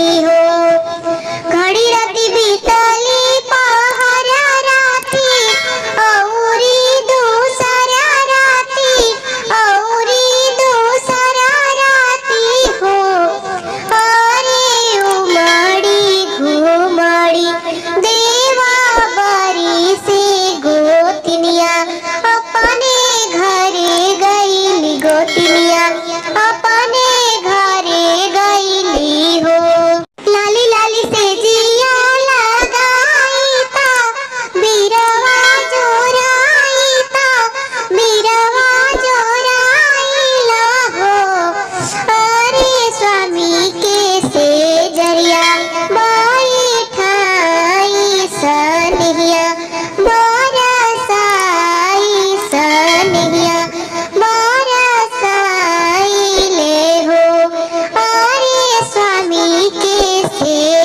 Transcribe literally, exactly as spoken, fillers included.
हो। घड़ी राती बीतली पहरा राती औरी दूसरा राती औरी दूसरा राती हो। अरे उमड़ी घुमड़ी देवा बारी से गोतिनिया अपने घरे गईली गोतिनिया अपने घरे गईली हो। लाली लाली से जिया लगाई ता बीरवा जोराई ता बीरवा जोराइला हो। अरे स्वामी के से जरिया बैठाई सनहिया बरसाई सनहिया बरसाई ले हो। अरे स्वामी के से